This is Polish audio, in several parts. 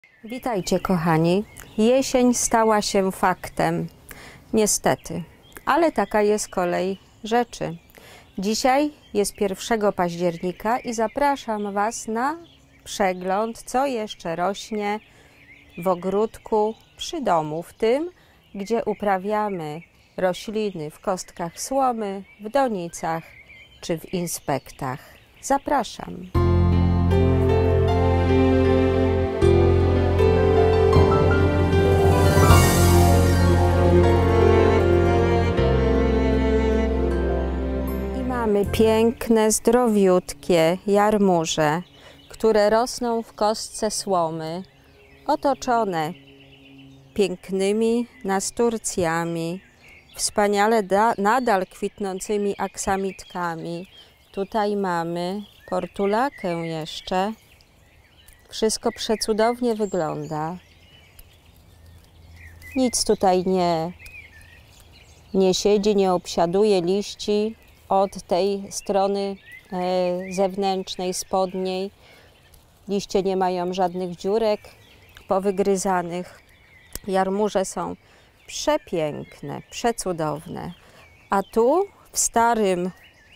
Witajcie kochani. Jesień stała się faktem. Niestety, ale taka jest kolej rzeczy. Dzisiaj jest 1 października i zapraszam Was na przegląd, co jeszcze rośnie w ogródku przy domu, w tym, gdzie uprawiamy rośliny w kostkach słomy, w donicach czy w inspektach. Zapraszam. Mamy piękne, zdrowiutkie jarmuże, które rosną w kostce słomy, otoczone pięknymi nasturcjami, wspaniale nadal kwitnącymi aksamitkami. Tutaj mamy portulakę jeszcze. Wszystko przecudownie wygląda. Nic tutaj nie siedzi, nie obsiaduje liści od tej strony zewnętrznej, spodniej. Liście nie mają żadnych dziurek powygryzanych. Jarmuże są przepiękne, przecudowne. A tu w starym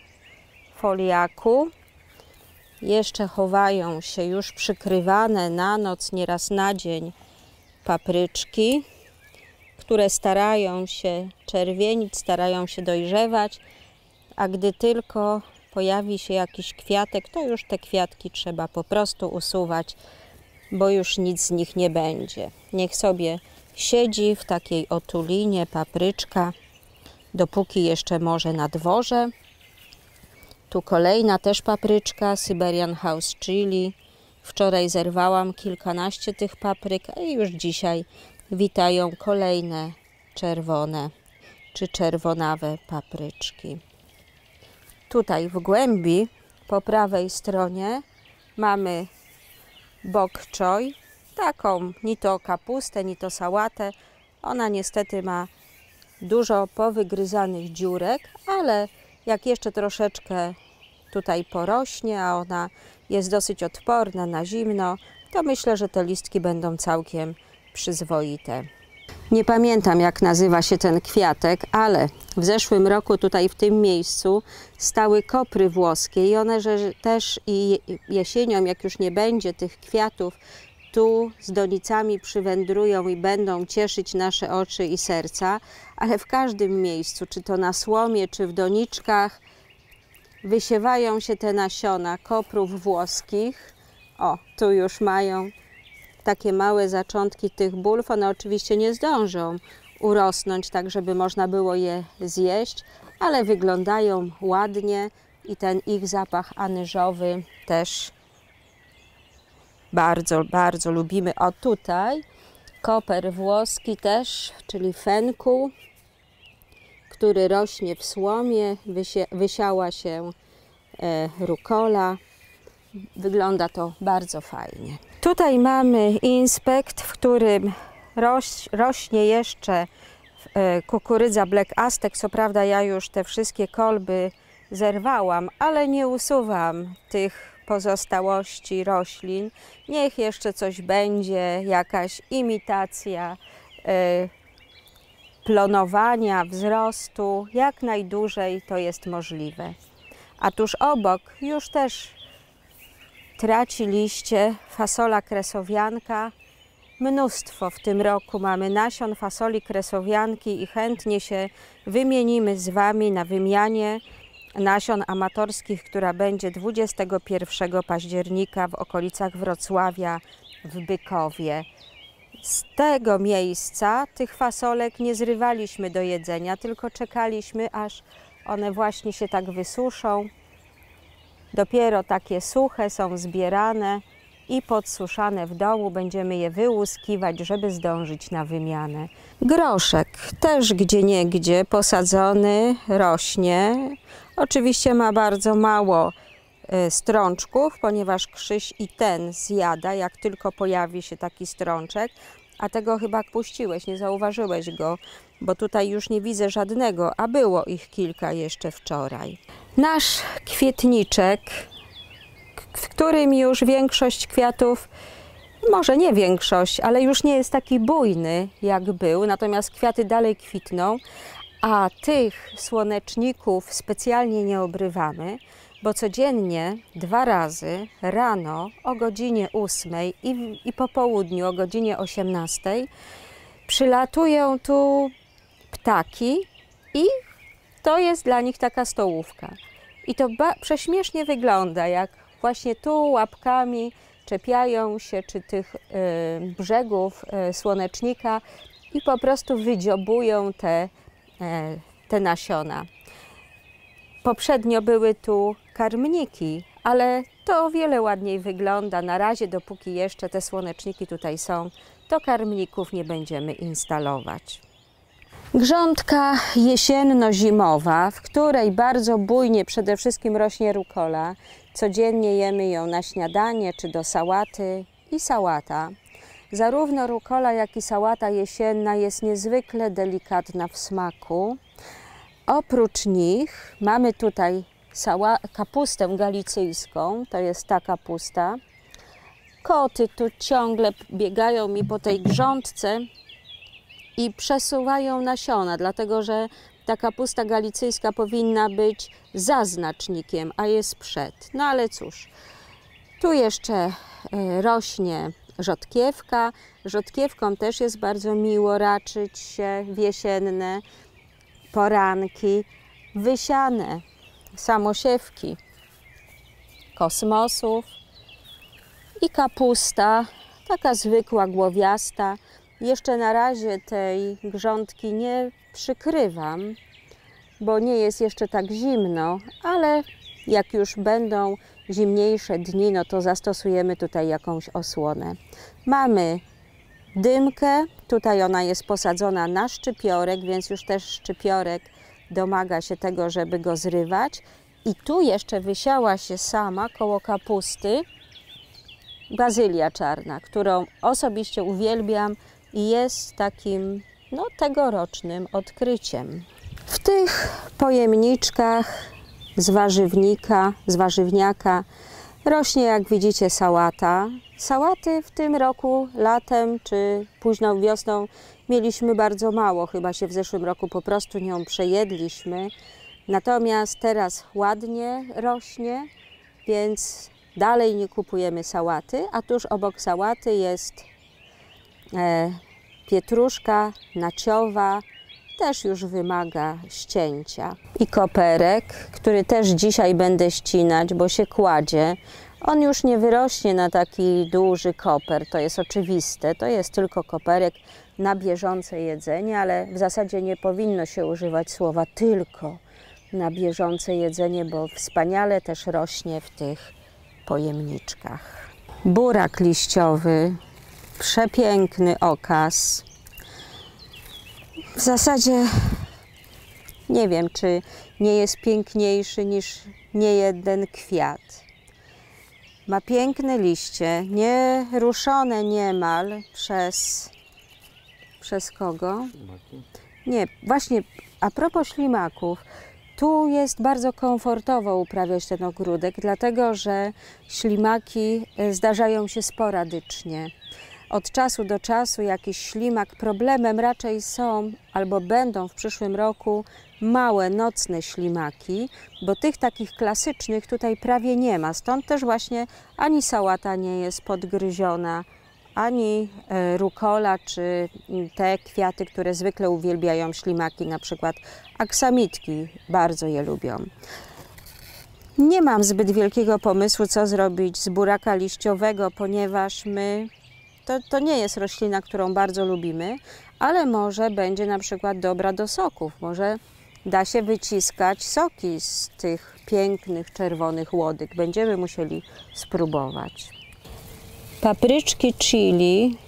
foliaku jeszcze chowają się już przykrywane na noc, nieraz na dzień, papryczki, które starają się czerwienić, starają się dojrzewać, a gdy tylko pojawi się jakiś kwiatek, to już te kwiatki trzeba po prostu usuwać, bo już nic z nich nie będzie. Niech sobie siedzi w takiej otulinie papryczka, dopóki jeszcze może na dworze. Tu kolejna też papryczka, Siberian House Chili. Wczoraj zerwałam kilkanaście tych papryk, a już dzisiaj witają kolejne czerwone czy czerwonawe papryczki. Tutaj w głębi, po prawej stronie, mamy bok choy, taką ni to kapustę, ni to sałatę. Ona niestety ma dużo powygryzanych dziurek, ale jak jeszcze troszeczkę tutaj porośnie, a ona jest dosyć odporna na zimno, to myślę, że te listki będą całkiem przyzwoite. Nie pamiętam, jak nazywa się ten kwiatek, ale w zeszłym roku tutaj w tym miejscu stały kopry włoskie i one też i jesienią, jak już nie będzie tych kwiatów, tu z donicami przywędrują i będą cieszyć nasze oczy i serca, ale w każdym miejscu, czy to na słomie, czy w doniczkach, wysiewają się te nasiona koprów włoskich. O, tu już mają takie małe zaczątki tych bulw. One oczywiście nie zdążą urosnąć tak, żeby można było je zjeść, ale wyglądają ładnie i ten ich zapach anyżowy też bardzo, bardzo lubimy. O, tutaj koper włoski też, czyli fenku, który rośnie w słomie, wysiała się rukola. Wygląda to bardzo fajnie. Tutaj mamy inspekt, w którym rośnie jeszcze kukurydza Black Aztec. Co prawda ja już te wszystkie kolby zerwałam, ale nie usuwam tych pozostałości roślin. Niech jeszcze coś będzie, jakaś imitacja plonowania, wzrostu. Jak najdłużej to jest możliwe. A tuż obok już też traci liście fasola kresowianka. Mnóstwo w tym roku mamy nasion fasoli kresowianki i chętnie się wymienimy z Wami na wymianie nasion amatorskich, która będzie 21 października w okolicach Wrocławia w Bykowie. Z tego miejsca tych fasolek nie zrywaliśmy do jedzenia, tylko czekaliśmy, aż one właśnie się tak wysuszą. Dopiero takie suche są zbierane i podsuszane w domu. Będziemy je wyłuskiwać, żeby zdążyć na wymianę. Groszek też gdzieniegdzie posadzony, rośnie. Oczywiście ma bardzo mało strączków, ponieważ Krzyś i ten zjada, jak tylko pojawi się taki strączek. A tego chyba puściłeś, nie zauważyłeś go, bo tutaj już nie widzę żadnego, a było ich kilka jeszcze wczoraj. Nasz kwietniczek, w którym już większość kwiatów może nie większość, ale już nie jest taki bujny jak był, natomiast kwiaty dalej kwitną, a tych słoneczników specjalnie nie obrywamy, bo codziennie 2 razy rano o godzinie 8 i po południu o godzinie 18 przylatują tu ptaki i to jest dla nich taka stołówka. I to prześmiesznie wygląda, jak właśnie tu łapkami czepiają się czy tych brzegów słonecznika i po prostu wydziobują te nasiona. Poprzednio były tu karmniki, ale to o wiele ładniej wygląda. Na razie, dopóki jeszcze te słoneczniki tutaj są, to karmników nie będziemy instalować. Grządka jesienno-zimowa, w której bardzo bujnie przede wszystkim rośnie rukola. Codziennie jemy ją na śniadanie czy do sałaty i sałata. Zarówno rukola, jak i sałata jesienna jest niezwykle delikatna w smaku. Oprócz nich mamy tutaj kapustę galicyjską, to jest ta kapusta. Koty tu ciągle biegają mi po tej grządce i przesuwają nasiona, dlatego że ta kapusta galicyjska powinna być za znacznikiem, a jest przed. No ale cóż, tu jeszcze rośnie rzodkiewka. Rzodkiewką też jest bardzo miło raczyć się w jesienne poranki. Wysiane samosiewki kosmosów i kapusta, taka zwykła, głowiasta. Jeszcze na razie tej grządki nie przykrywam, bo nie jest jeszcze tak zimno, ale jak już będą zimniejsze dni, no to zastosujemy tutaj jakąś osłonę. Mamy dymkę, tutaj ona jest posadzona na szczypiorek, więc już też szczypiorek domaga się tego, żeby go zrywać. I tu jeszcze wysiała się sama koło kapusty bazylia czarna, którą osobiście uwielbiam i jest takim tegorocznym odkryciem. W tych pojemniczkach z warzywniaka rośnie, jak widzicie, sałata. Sałaty w tym roku latem czy późną wiosną mieliśmy bardzo mało, chyba się w zeszłym roku po prostu nią przejedliśmy. Natomiast teraz ładnie rośnie, więc dalej nie kupujemy sałaty, a tuż obok sałaty jest pietruszka naciowa, też już wymaga ścięcia. I koperek, który też dzisiaj będę ścinać, bo się kładzie. On już nie wyrośnie na taki duży koper, to jest oczywiste. To jest tylko koperek na bieżące jedzenie, ale w zasadzie nie powinno się używać słowa tylko na bieżące jedzenie, bo wspaniale też rośnie w tych pojemniczkach. Burak liściowy, przepiękny okaz. W zasadzie nie wiem, czy nie jest piękniejszy niż niejeden kwiat. Ma piękne liście, nie ruszone niemal przez kogo? Nie, właśnie a propos ślimaków, tu jest bardzo komfortowo uprawiać ten ogródek, dlatego że ślimaki zdarzają się sporadycznie. Od czasu do czasu jakiś ślimak. Problemem raczej są albo będą w przyszłym roku małe nocne ślimaki, bo tych takich klasycznych tutaj prawie nie ma. Stąd też właśnie ani sałata nie jest podgryziona, ani rukola, czy te kwiaty, które zwykle uwielbiają ślimaki, na przykład aksamitki, bardzo je lubią. Nie mam zbyt wielkiego pomysłu, co zrobić z buraka liściowego, ponieważ to nie jest roślina, którą bardzo lubimy, ale może będzie na przykład dobra do soków. Może da się wyciskać soki z tych pięknych czerwonych łodyg. Będziemy musieli spróbować. Papryczki chili,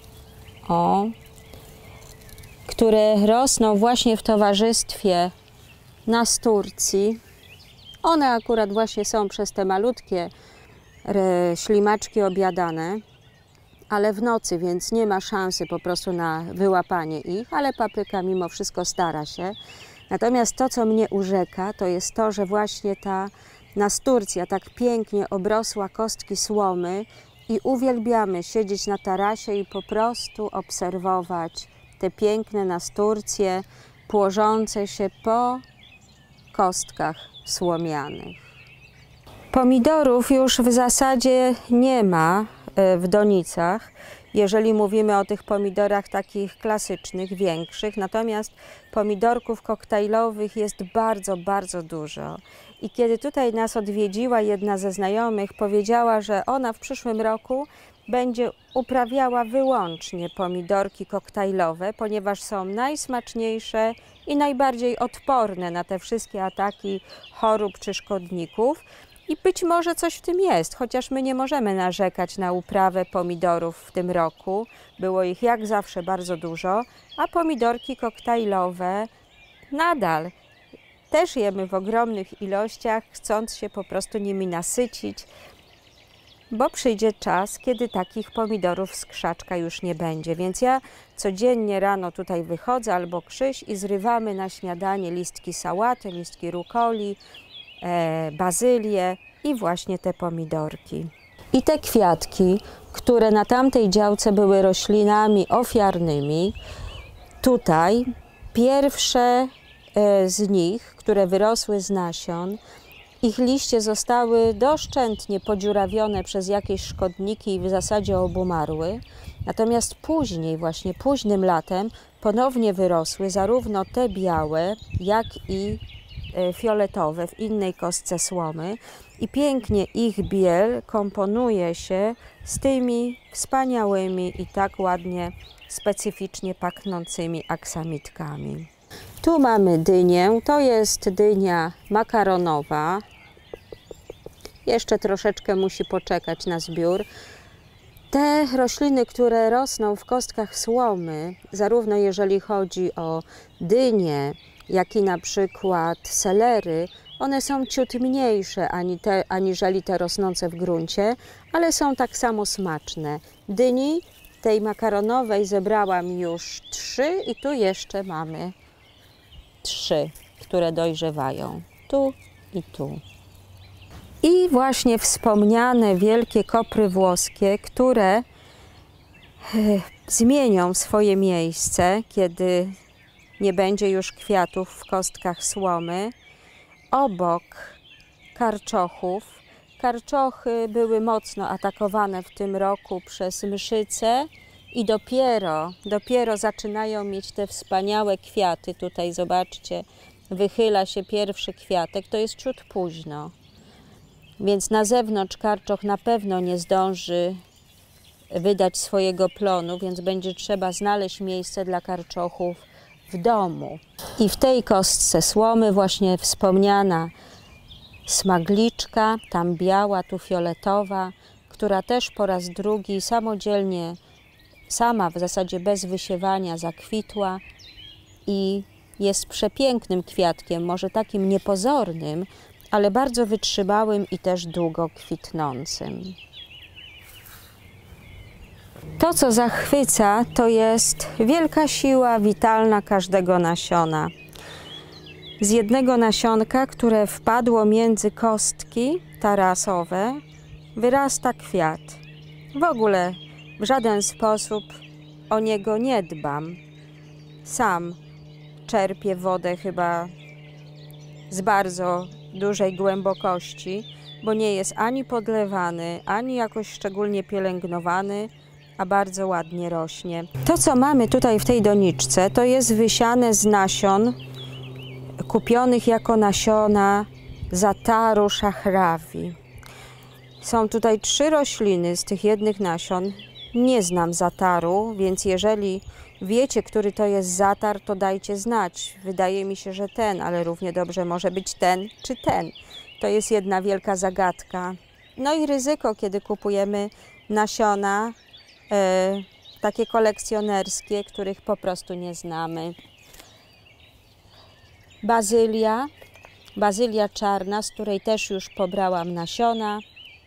które rosną właśnie w towarzystwie nasturcji. One akurat właśnie są przez te malutkie ślimaczki obiadane, ale w nocy, więc nie ma szansy po prostu na wyłapanie ich, ale papryka mimo wszystko stara się. Natomiast to, co mnie urzeka, to jest to, że właśnie ta nasturcja tak pięknie obrosła kostki słomy i uwielbiamy siedzieć na tarasie i po prostu obserwować te piękne nasturcje płożące się po kostkach słomianych. Pomidorów już w zasadzie nie ma w donicach, jeżeli mówimy o tych pomidorach takich klasycznych, większych, natomiast pomidorków koktajlowych jest bardzo, bardzo dużo. I kiedy tutaj nas odwiedziła jedna ze znajomych, powiedziała, że ona w przyszłym roku będzie uprawiała wyłącznie pomidorki koktajlowe, ponieważ są najsmaczniejsze i najbardziej odporne na te wszystkie ataki chorób czy szkodników. I być może coś w tym jest, chociaż my nie możemy narzekać na uprawę pomidorów w tym roku. Było ich jak zawsze bardzo dużo, a pomidorki koktajlowe nadal też jemy w ogromnych ilościach, chcąc się po prostu nimi nasycić, bo przyjdzie czas, kiedy takich pomidorów z krzaczka już nie będzie. Więc ja codziennie rano tutaj wychodzę albo Krzyś i zrywamy na śniadanie listki sałaty, listki rukoli, bazylię i właśnie te pomidorki. I te kwiatki, które na tamtej działce były roślinami ofiarnymi, tutaj pierwsze z nich, które wyrosły z nasion, ich liście zostały doszczętnie podziurawione przez jakieś szkodniki i w zasadzie obumarły. Natomiast później, właśnie późnym latem, ponownie wyrosły zarówno te białe, jak i fioletowe w innej kostce słomy i pięknie ich biel komponuje się z tymi wspaniałymi i tak ładnie, specyficznie pachnącymi aksamitkami. Tu mamy dynię, to jest dynia makaronowa. Jeszcze troszeczkę musi poczekać na zbiór. Te rośliny, które rosną w kostkach słomy, zarówno jeżeli chodzi o dynię, jak i na przykład selery, one są ciut mniejsze aniżeli te rosnące w gruncie, ale są tak samo smaczne. Dyni tej makaronowej zebrałam już 3 i tu jeszcze mamy 3, które dojrzewają. Tu i tu. I właśnie wspomniane wielkie kopry włoskie, które zmienią swoje miejsce, kiedy nie będzie już kwiatów w kostkach słomy, obok karczochów. Karczochy były mocno atakowane w tym roku przez mszyce i dopiero zaczynają mieć te wspaniałe kwiaty. Tutaj zobaczcie, wychyla się pierwszy kwiatek, to jest ciut późno. Więc na zewnątrz karczoch na pewno nie zdąży wydać swojego plonu, więc będzie trzeba znaleźć miejsce dla karczochów w domu. I w tej kostce słomy właśnie wspomniana smagliczka, tam biała, tu fioletowa, która też po raz drugi samodzielnie, sama w zasadzie bez wysiewania zakwitła i jest przepięknym kwiatkiem, może takim niepozornym, ale bardzo wytrzymałym i też długo kwitnącym. To, co zachwyca, to jest wielka siła witalna każdego nasiona. Z jednego nasionka, które wpadło między kostki tarasowe, wyrasta kwiat. W ogóle w żaden sposób o niego nie dbam. Sam czerpię wodę chyba z bardzo dużej głębokości, bo nie jest ani podlewany, ani jakoś szczególnie pielęgnowany, a bardzo ładnie rośnie. To, co mamy tutaj w tej doniczce, to jest wysiane z nasion kupionych jako nasiona zataru szachrawi. Są tutaj 3 rośliny z tych jednych nasion. Nie znam zataru, więc jeżeli wiecie, który to jest zatar, to dajcie znać. Wydaje mi się, że ten, ale równie dobrze może być ten czy ten. To jest jedna wielka zagadka. No i ryzyko, kiedy kupujemy nasiona takie kolekcjonerskie, których po prostu nie znamy. Bazylia czarna, z której też już pobrałam nasiona.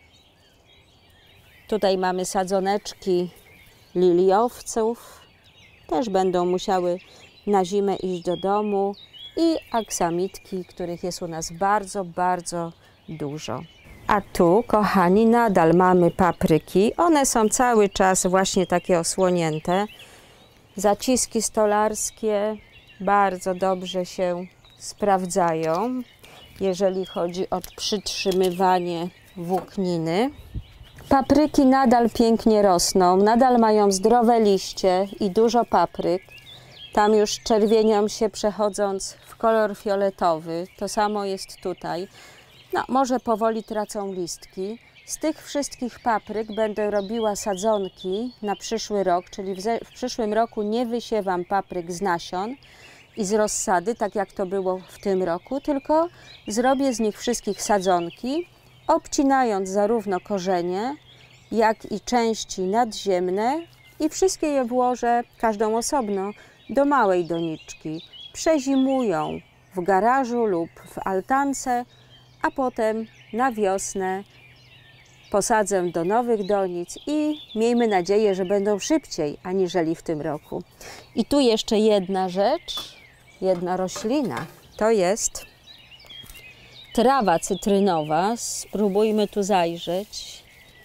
Tutaj mamy sadzoneczki liliowców, też będą musiały na zimę iść do domu, i aksamitki, których jest u nas bardzo, bardzo dużo. A tu, kochani, nadal mamy papryki. One są cały czas właśnie takie osłonięte. Zaciski stolarskie bardzo dobrze się sprawdzają, jeżeli chodzi o przytrzymywanie włókniny. Papryki nadal pięknie rosną, nadal mają zdrowe liście i dużo papryk. Tam już czerwienią się, przechodząc w kolor fioletowy. To samo jest tutaj. No, może powoli tracą listki. Z tych wszystkich papryk będę robiła sadzonki na przyszły rok, czyli w przyszłym roku nie wysiewam papryk z nasion i z rozsady, tak jak to było w tym roku, tylko zrobię z nich wszystkich sadzonki, obcinając zarówno korzenie, jak i części nadziemne i wszystkie je włożę, każdą osobno, do małej doniczki. Przezimują w garażu lub w altance, a potem na wiosnę posadzę do nowych donic i miejmy nadzieję, że będą szybciej aniżeli w tym roku. I tu jeszcze jedna rzecz, jedna roślina. To jest trawa cytrynowa. Spróbujmy tu zajrzeć,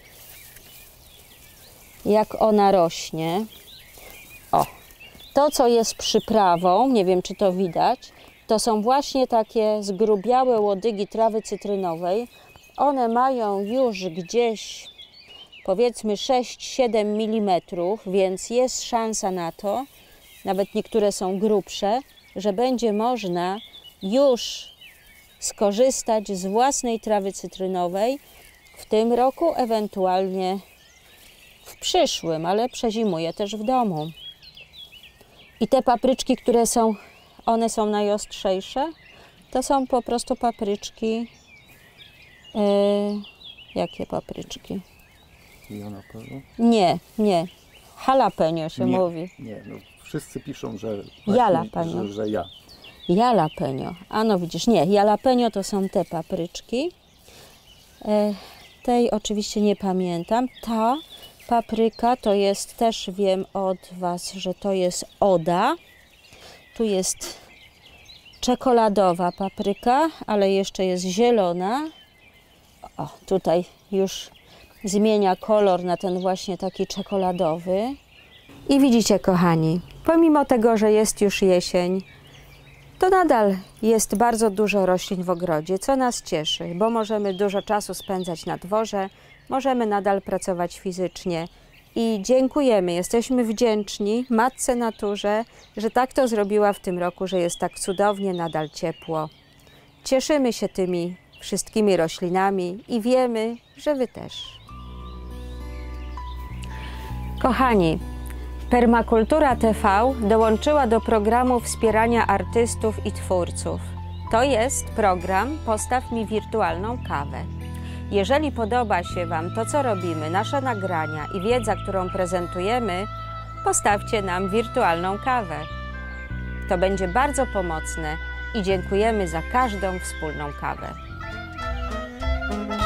jak ona rośnie. O, to co jest przyprawą, nie wiem czy to widać, to są właśnie takie zgrubiałe łodygi trawy cytrynowej. One mają już gdzieś powiedzmy 6-7 mm, więc jest szansa na to, nawet niektóre są grubsze, że będzie można już skorzystać z własnej trawy cytrynowej w tym roku, ewentualnie w przyszłym, ale przezimuję też w domu. I te papryczki, które są, one są najostrzejsze, to są po prostu papryczki. Jakie papryczki? Jalapeno? Nie. Jalapeno się mówi. Nie, no wszyscy piszą, że Jalapeno. że ja. Jalapeno. A no widzisz, nie. Jalapeno to są te papryczki. Tej oczywiście nie pamiętam. Ta papryka to jest, też wiem od Was, że to jest Oda. Tu jest czekoladowa papryka, ale jeszcze jest zielona. O, tutaj już zmienia kolor na ten właśnie taki czekoladowy. I widzicie, kochani, pomimo tego, że jest już jesień, to nadal jest bardzo dużo roślin w ogrodzie, co nas cieszy, bo możemy dużo czasu spędzać na dworze, możemy nadal pracować fizycznie i dziękujemy, jesteśmy wdzięczni Matce Naturze, że tak to zrobiła w tym roku, że jest tak cudownie, nadal ciepło. Cieszymy się tymi wszystkimi roślinami i wiemy, że Wy też. Kochani, Permakultura TV dołączyła do programu wspierania artystów i twórców. To jest program Postaw mi wirtualną kawę. Jeżeli podoba się Wam to, co robimy, nasze nagrania i wiedza, którą prezentujemy, postawcie nam wirtualną kawę. To będzie bardzo pomocne i dziękujemy za każdą wspólną kawę.